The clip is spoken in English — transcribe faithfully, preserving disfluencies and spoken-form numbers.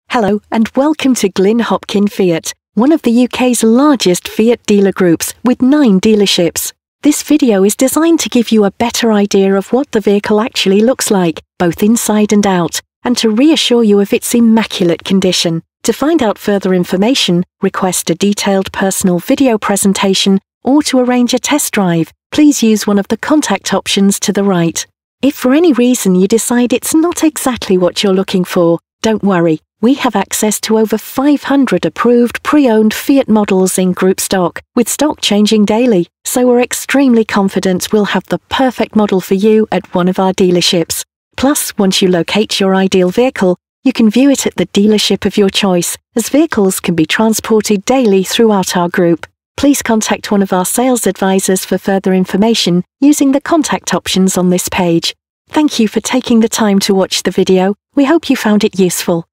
Hello and welcome to Glyn Hopkin Fiat, one of the U K's largest Fiat dealer groups with nine dealerships. This video is designed to give you a better idea of what the vehicle actually looks like, both inside and out, and to reassure you of its immaculate condition. To find out further information, request a detailed personal video presentation, or to arrange a test drive, please use one of the contact options to the right. If for any reason you decide it's not exactly what you're looking for, don't worry. We have access to over five hundred approved pre-owned Fiat models in group stock, with stock changing daily, so we're extremely confident we'll have the perfect model for you at one of our dealerships. Plus, once you locate your ideal vehicle, you can view it at the dealership of your choice, as vehicles can be transported daily throughout our group. Please contact one of our sales advisors for further information using the contact options on this page. Thank you for taking the time to watch the video. We hope you found it useful.